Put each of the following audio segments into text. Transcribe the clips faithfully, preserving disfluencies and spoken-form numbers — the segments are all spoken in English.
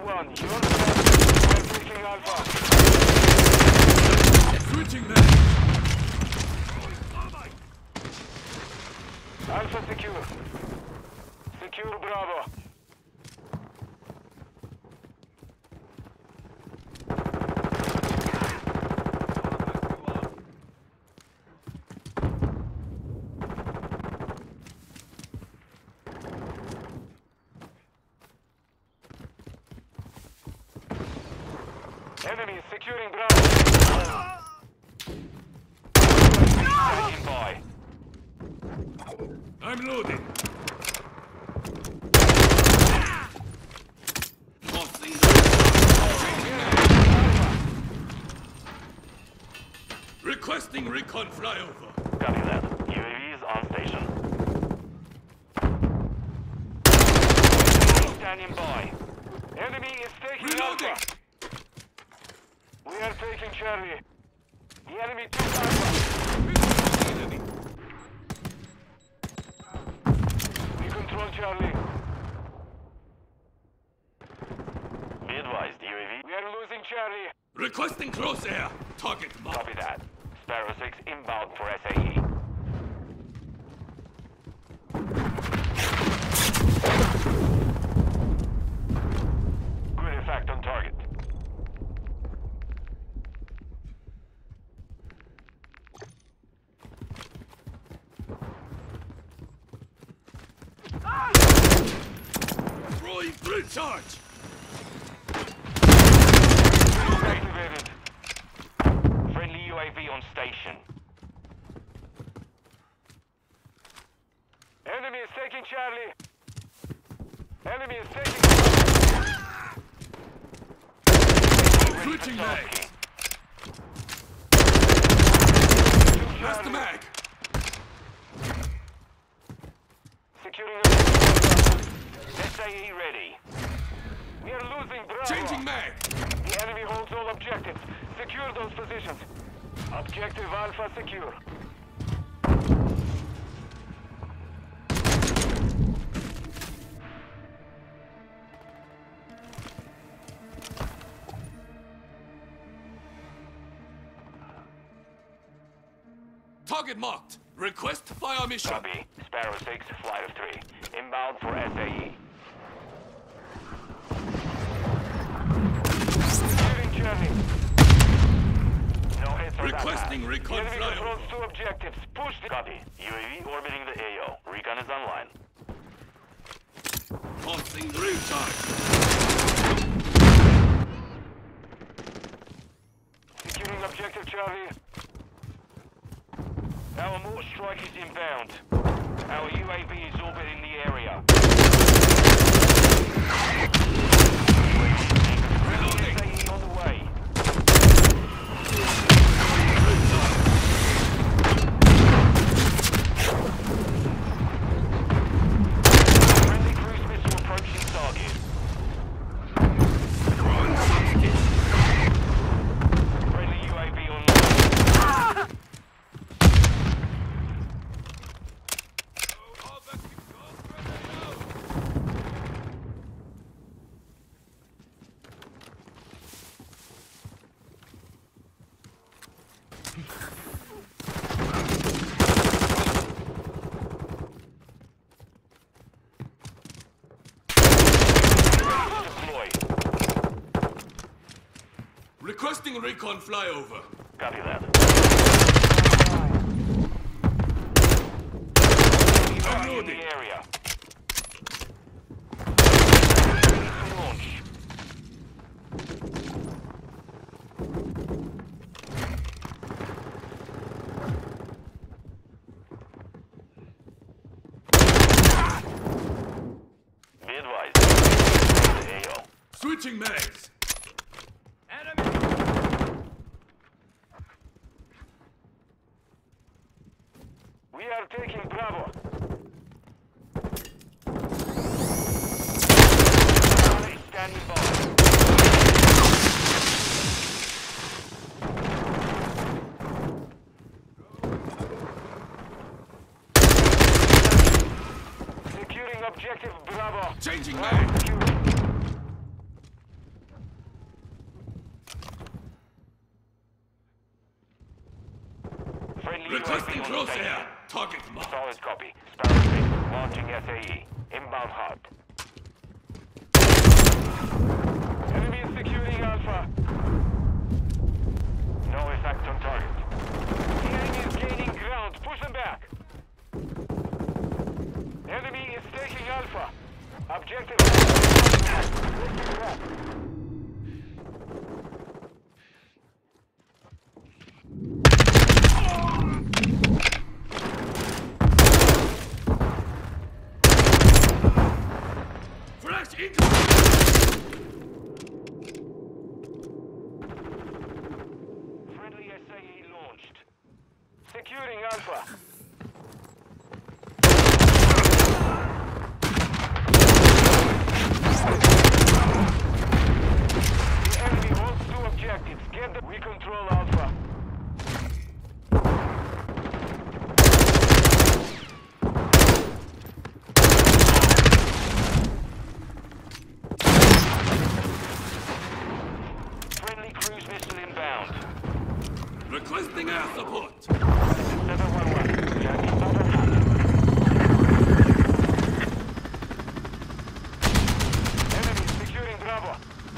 one. You're we're taking Alpha. Switching them. Alpha secure. Secure Bravo. Enemy is securing Bravo. Standing by. I'm loading. Requesting recon flyover. Copy that. U A V is on station. Standing by. Enemy is taking Reloading. Alpha. We are taking Charlie. The enemy took Alpha. Enemy. We control Charlie. Be advised, U A V. We are losing Charlie. Requesting close air. Target marked. Copy that. Sparrow six inbound for S A E. Good effect on target. Throwing grid charge. Activated. Friendly U A V on station. Enemy is taking Charlie. Enemy is taking Switching mag. That's the mag. Securing S A E ready. We are losing Bravo. Changing mag. The enemy holds all objectives. Secure those positions. Objective Alpha secure. Target marked. Request fire mission. Copy. Sparrow six, flight of three. Inbound for S A E. Securing Charlie. No hits on Requesting that recon pass. The enemy flyover. controls two objectives. Push the... Copy. U A V orbiting the A O. Recon is online. Tossing drill charge. Securing objective Charlie. Our mortar strike is inbound. Our U A V is orbiting the area. Reloading. S A E on the way. Friendly cruise missile approaching target. Friendly U A V online. Deploy. Requesting recon flyover. Copy that. I'm In loading. the area. Launch. Be advised. A O. Switching mags. We are taking Bravo. Charlie standing by. Securing objective Bravo. Changing Bravo mag. secured. Requesting U A V on close station. air. Target marked. Solid copy. Sparrow six, launching S A E. Inbound hard. Enemy is securing Alpha. No effect on target. The enemy is gaining ground. Push them back. Enemy is taking Alpha. Objective. Flash incoming. Friendly S A E launched. Securing Alpha. The enemy holds two objectives. Get them. We control Alpha. Friendly cruise missile inbound. Requesting air support. seven one one. Jackie Bottom Hat. Enemy securing Bravo.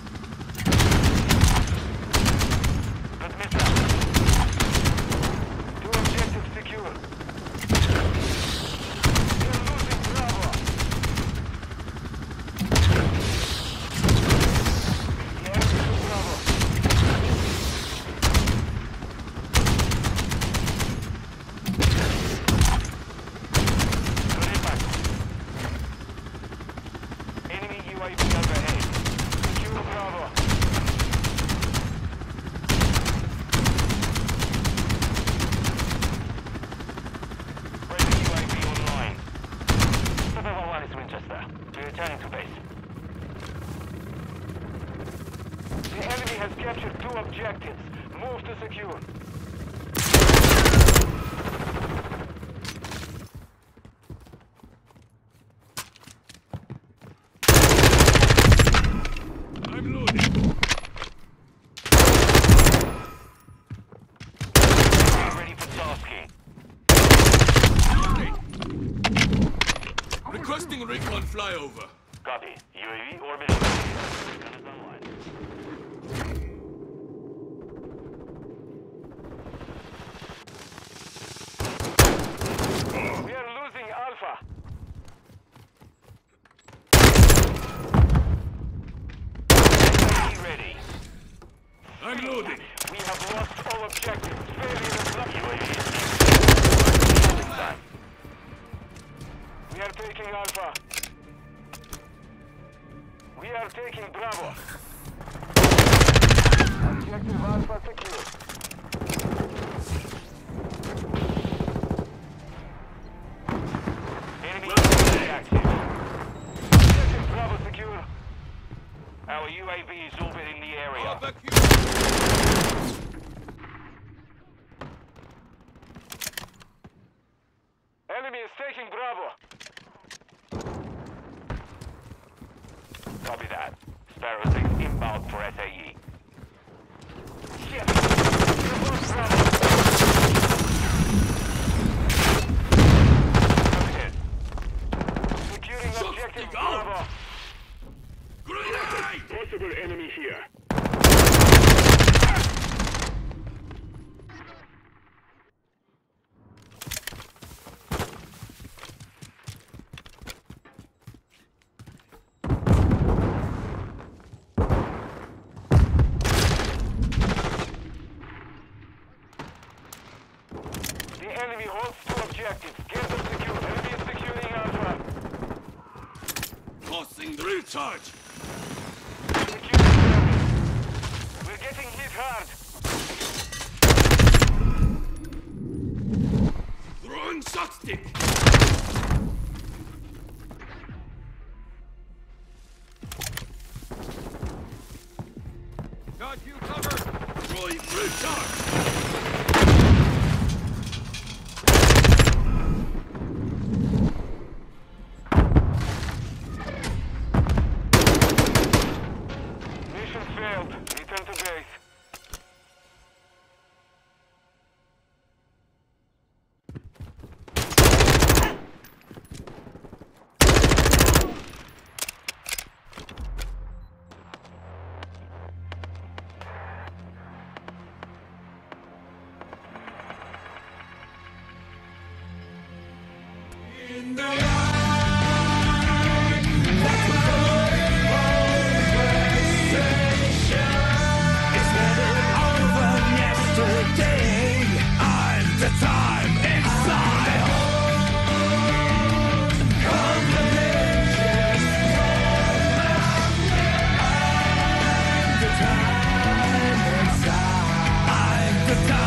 Good missile. Two objectives secure. We're losing Bravo. The enemy took Bravo. Good impact. Enemy U A V overhead. Secure Bravo. Friendly U A V online. seven one one is Winchester. We're returning to base. The enemy has captured two objectives. Move to secure. I'm loading. Get ready for tasking. Requesting recon flyover. Copy. U A V orbiting. Gun is online. We are losing Alpha. Be ready. I'm loading. We have lost all objectives. Failure is not U A V. Time. We are taking Alpha. We are taking Bravo. Objective Alpha secure. Enemy U A V active. Objective Bravo secure. Our U A V is orbiting the area. Barbecue. Enemy is taking Bravo. Copy that. Sparrow six inbound for S A E. Shit! You're both Bravo. Good. Securing objective Shot, Bravo. Grenade! Possible enemy here. The enemy holds two objectives. Get them secure. Enemy is securing Alpha. Tossing the recharge. Secure the enemy. We're getting hit hard. Throwing shot stick. Got you covered. Throwing recharge. Mission failed. Return to base. The time